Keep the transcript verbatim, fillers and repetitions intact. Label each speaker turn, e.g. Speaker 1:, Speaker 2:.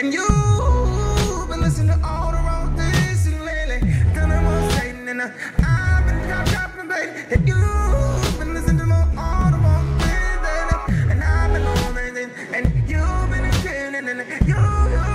Speaker 1: And you've been listening to all the wrong things lately. Done it more Satan, and uh, I've been drop, dropping, baby. And you've been listening to more, all the wrong things lately. And I've been on it, and you've been in and you, you